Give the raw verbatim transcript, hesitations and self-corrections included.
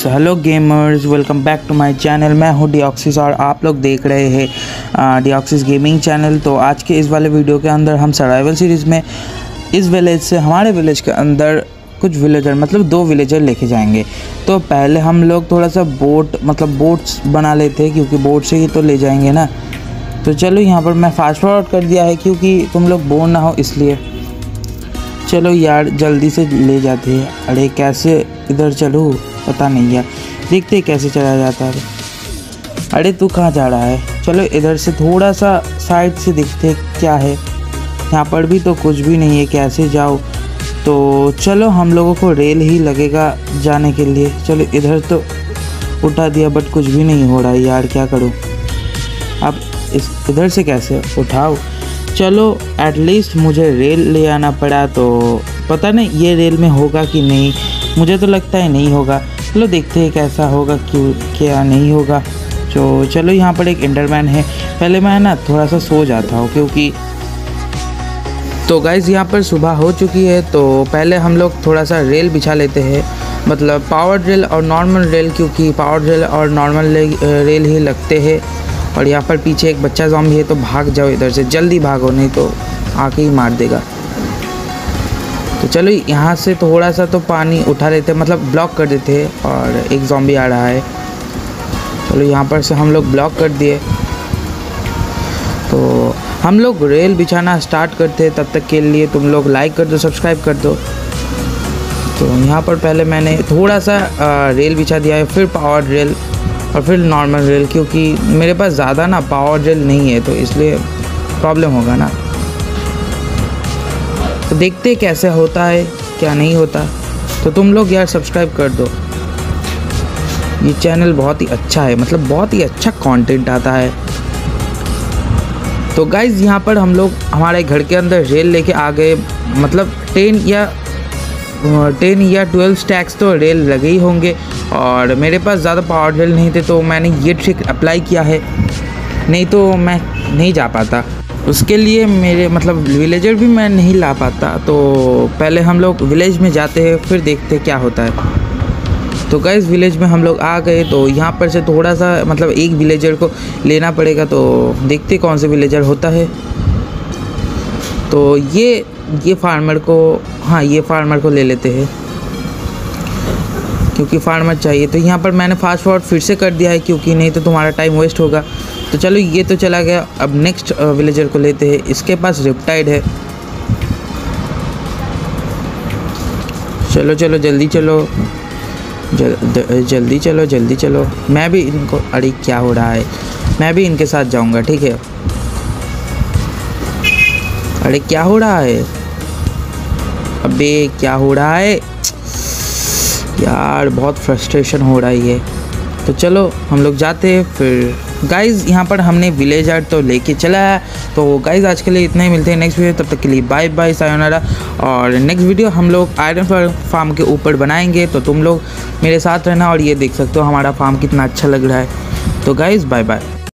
Hello gamers, welcome back to my channel. मैं हूं डिऑक्सिस और आप लोग देख रहे हैं डिऑक्सिस गेमिंग चैनल। तो आज के इस वाले वीडियो के अंदर हम सर्वाइवल सीरीज़ में इस विलेज से हमारे विलेज के अंदर कुछ विलेजर मतलब दो विलेजर लेके जाएंगे। तो पहले हम लोग थोड़ा सा बोट मतलब बोट्स बना लेते हैं, क्योंकि बोट से ही तो ले जाएंगे ना। तो चलो यहाँ पर मैं फास्ट फॉरवर्ड कर दिया है क्योंकि तुम लोग बोर ना हो इसलिए। चलो यार जल्दी से ले जाते हैं। अरे कैसे इधर चलूँ पता नहीं यार, देखते कैसे चला जाता है। अरे तू कहाँ जा रहा है? चलो इधर से थोड़ा सा साइड से देखते क्या है। यहाँ पर भी तो कुछ भी नहीं है, कैसे जाओ? तो चलो हम लोगों को रेल ही लगेगा जाने के लिए। चलो इधर तो उठा दिया बट कुछ भी नहीं हो रहा है यार, क्या करूँ अब? इस इधर से कैसे उठाओ? चलो एटलीस्ट मुझे रेल ले आना पड़ा। तो पता नहीं ये रेल में होगा कि नहीं, मुझे तो लगता है नहीं होगा। चलो देखते हैं कैसा होगा, क्यों क्या नहीं होगा। तो चलो यहाँ पर एक एंडरमैन है। पहले मैं ना थोड़ा सा सो जाता हूँ क्योंकि तो गाइज़ यहाँ पर सुबह हो चुकी है। तो पहले हम लोग थोड़ा सा रेल बिछा लेते हैं, मतलब पावर रेल और नॉर्मल रेल, क्योंकि पावर रेल और नॉर्मल रेल ही लगते हैं। और यहाँ पर पीछे एक बच्चा ज़ॉम्बी है, तो भाग जाओ इधर से, जल्दी भागो नहीं तो आके ही मार देगा। तो चलो यहाँ से थोड़ा सा तो पानी उठा लेते हैं, मतलब ब्लॉक कर देते हैं। और एक ज़ॉम्बी आ रहा है, चलो यहाँ पर से हम लोग ब्लॉक कर दिए। तो हम लोग रेल बिछाना स्टार्ट करते हैं। तब तक के लिए तुम लोग लाइक कर दो, सब्सक्राइब कर दो। तो यहाँ पर पहले मैंने थोड़ा सा रेल बिछा दिया है, फिर पावर रेल और फिर नॉर्मल रेल, क्योंकि मेरे पास ज़्यादा ना पावर रेल नहीं है, तो इसलिए प्रॉब्लम होगा ना। तो देखते कैसे होता है क्या नहीं होता। तो तुम लोग यार सब्सक्राइब कर दो, ये चैनल बहुत ही अच्छा है, मतलब बहुत ही अच्छा कंटेंट आता है। तो गाइज़ यहाँ पर हम लोग हमारे घर के अंदर रेल लेके आ गए, मतलब टेन या टेन या ट्वेल्व स्टैक्स तो रेल लगे ही होंगे। और मेरे पास ज़्यादा पावर रेल नहीं थे, तो मैंने ये ट्रिक अप्लाई किया है, नहीं तो मैं नहीं जा पाता। उसके लिए मेरे मतलब विलेजर भी मैं नहीं ला पाता। तो पहले हम लोग विलेज में जाते हैं, फिर देखते हैं क्या होता है। तो गाइस विलेज में हम लोग आ गए। तो यहाँ पर से थोड़ा सा मतलब एक विलेजर को लेना पड़ेगा, तो देखते कौन से विलेजर होता है। तो ये ये फार्मर को, हाँ ये फार्मर को ले लेते हैं क्योंकि फार्मर चाहिए। तो यहाँ पर मैंने फास्ट फॉरवर्ड फिर से कर दिया है, क्योंकि नहीं तो तुम्हारा टाइम वेस्ट होगा। तो चलो ये तो चला गया, अब नेक्स्ट विलेजर को लेते हैं। इसके पास रिपटाइड है। चलो चलो जल्दी चलो, जल, जल्दी चलो जल्दी चलो। मैं भी इनको, अरे क्या हो रहा है, मैं भी इनके साथ जाऊंगा, ठीक है। अरे क्या हो रहा है, अबे क्या हो रहा है यार, बहुत फ्रस्ट्रेशन हो रहा है ये। तो चलो हम लोग जाते हैं फिर। गाइज़ यहाँ पर हमने विलेजर तो लेके चला है। तो गाइज़ आज के लिए इतना ही, मिलते हैं नेक्स्ट वीडियो, तब तक के लिए बाय बाय, सायोनारा। और नेक्स्ट वीडियो हम लोग आयरन फार्म के ऊपर बनाएंगे, तो तुम लोग मेरे साथ रहना। और ये देख सकते हो हमारा फार्म कितना अच्छा लग रहा है। तो गाइज़ बाय बाय।